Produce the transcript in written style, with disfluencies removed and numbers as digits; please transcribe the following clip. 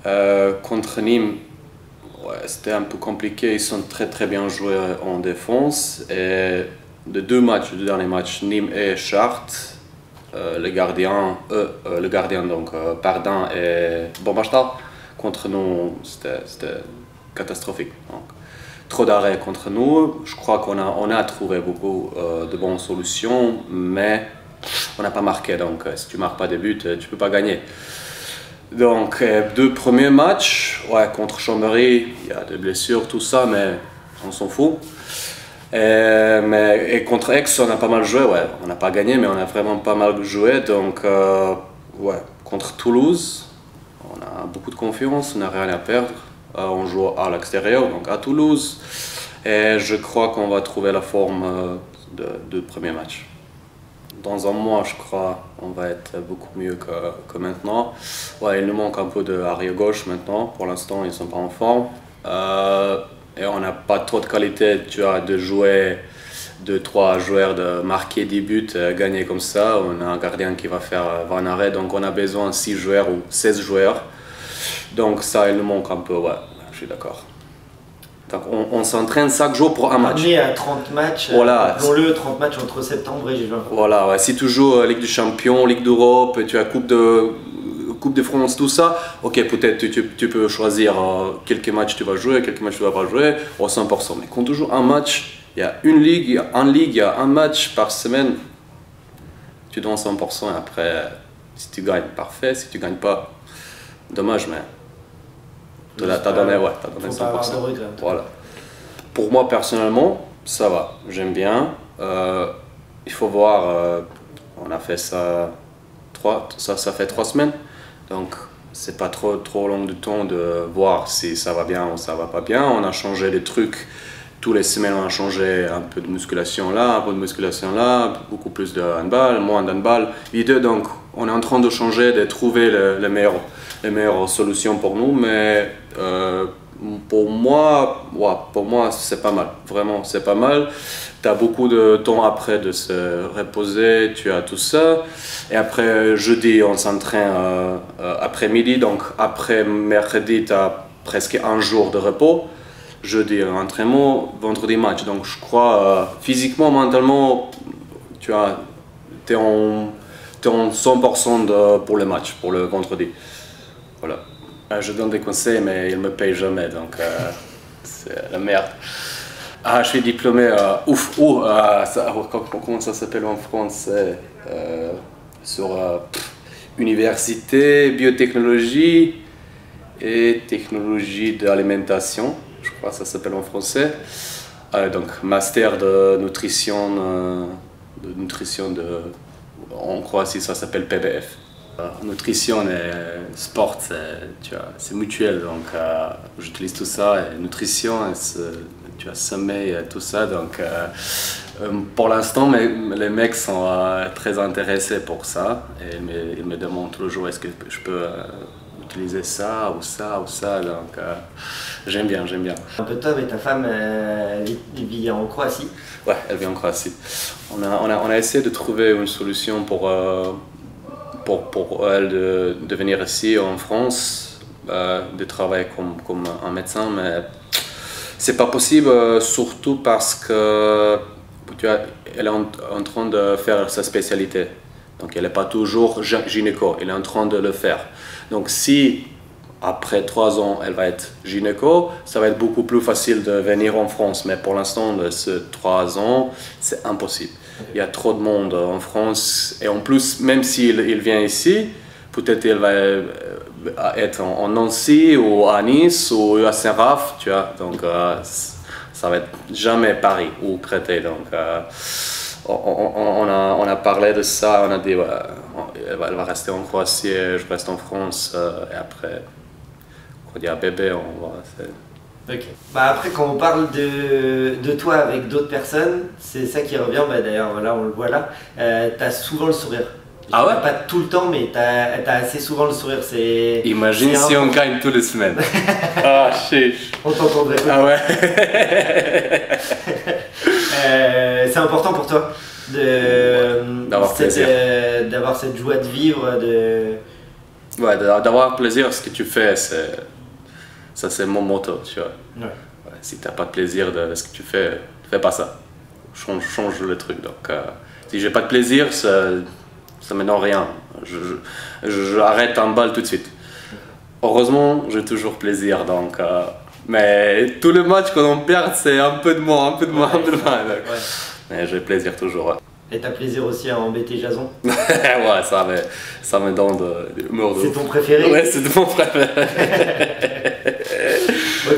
Contre Nîmes, ouais, c'était un peu compliqué. Ils sont très bien joués en défense. Et de deux derniers matchs, Nîmes et Chartres, le gardien donc Pardin et Bombachta, contre nous, c'était catastrophique. Donc, trop d'arrêts contre nous. Je crois qu'on a trouvé beaucoup de bonnes solutions, mais on n'a pas marqué. Donc, si tu ne marques pas de buts, tu ne peux pas gagner. Donc, deux premiers matchs, ouais, contre Chambéry, il y a des blessures, tout ça, mais on s'en fout. Et contre Aix, on a pas mal joué, ouais. On n'a pas gagné, mais on a vraiment pas mal joué. Donc, ouais, contre Toulouse, on a beaucoup de confiance, on n'a rien à perdre. On joue à l'extérieur, donc à Toulouse. Et je crois qu'on va trouver la forme de premier match. Dans un mois, je crois, on va être beaucoup mieux que maintenant. Ouais, il nous manque un peu de arrière gauche maintenant. Pour l'instant, ils ne sont pas en forme. Et on n'a pas trop de qualité, tu vois, de jouer 2-3 joueurs, de marquer 10 buts, gagner comme ça. On a un gardien qui va faire 20 arrêts, donc on a besoin de 6 joueurs ou 16 joueurs. Donc ça, il nous manque un peu, ouais, je suis d'accord. Donc on s'entraîne chaque jour pour un match. On est à 30 matchs, voilà. Appelons-le 30 matchs entre septembre et juin. Voilà, ouais. Si tu joues Ligue des Champions, Ligue d'Europe, tu as Coupe de France, tout ça, ok, peut-être tu peux choisir quelques matchs tu vas jouer, quelques matchs tu vas pas jouer, au 100%. Mais quand tu joues un match, il y a une ligue, il y a un match par semaine, tu donnes 100% et après, si tu gagnes, parfait, si tu gagnes pas, dommage, mais t'as donné 100%. Voilà. Pour moi, personnellement, ça va, j'aime bien. Il faut voir, on a fait ça, ça fait 3 semaines. Donc, c'est pas trop long de temps de voir si ça va bien ou ça va pas bien. On a changé des trucs. Tous les semaines, on a changé un peu de musculation là, un peu de musculation là, beaucoup plus de handball, moins de handball. Donc, on est en train de changer, de trouver les meilleures solutions pour nous. Mais pour moi, c'est pas mal. Vraiment, c'est pas mal. Tu as beaucoup de temps après de se reposer, tu as tout ça. Et après, jeudi, on s'entraîne après-midi. Donc, après mercredi, tu as presque un jour de repos. Jeudi, entraînement, vendredi, match. Donc, je crois, physiquement, mentalement, tu es en 100% pour le match, pour le vendredi. Voilà. Je donne des conseils, mais ils ne me payent jamais. Donc, c'est la merde. Ah, je suis diplômé, comment ça s'appelle en français, sur université, biotechnologie et technologie de l'alimentation, je crois que ça s'appelle en français. Donc, master de nutrition, en Croatie ça s'appelle PBF. Nutrition et sport, c'est mutuel, donc j'utilise tout ça, et nutrition, tu as sommeil et tout ça, donc pour l'instant les mecs sont très intéressés pour ça, et ils me demandent toujours est-ce que je peux utiliser ça ou ça ou ça, donc j'aime bien. Un peu toi, mais ta femme, elle vit en Croatie. Ouais, elle vit en Croatie. On a essayé de trouver une solution pour elle de venir ici en France, de travailler comme un médecin, mais c'est pas possible, surtout parce que elle est en train de faire sa spécialité. Donc elle n'est pas toujours gynéco, elle est en train de le faire. Donc si après 3 ans elle va être gynéco, ça va être beaucoup plus facile de venir en France. Mais pour l'instant, ces 3 ans, c'est impossible. Il y a trop de monde en France, et en plus, même s'il vient ici, peut-être il va être en Nancy ou à Nice ou à Saint-Raph, tu vois. Donc ça va être jamais Paris ou Créteil. Donc on a parlé de ça, on a dit elle va rester en Croatie, je reste en France, et après, quand il y a un bébé, on va. Ok. Bah après, quand on parle de toi avec d'autres personnes, c'est ça qui revient. Bah d'ailleurs, voilà, on le voit là. T'as souvent le sourire. Ah ouais? Pas tout le temps, mais t'as assez souvent le sourire. Imagine si on gagne toutes les semaines. Ah, chiche. On t'entendrait pas. Ah ouais. C'est important pour toi d'avoir cette joie de vivre, Ouais, d'avoir plaisir à ce que tu fais, ça c'est mon motto, tu vois. Ouais. Ouais, si t'as pas de plaisir de ce que tu fais, fais pas ça. Change le truc. Donc, si j'ai pas de plaisir, ça mène en rien. J'arrête un bal tout de suite. Heureusement, j'ai toujours plaisir. Donc, mais tous les matchs quand on perd, c'est un peu de moins, un peu de moins, un peu de moins. Donc, Ouais. mais j'ai plaisir toujours. Ouais. Et t'as plaisir aussi à embêter Jason? Ouais, ça me donne de l'humour. C'est ton préféré? Ouais, c'est mon préféré.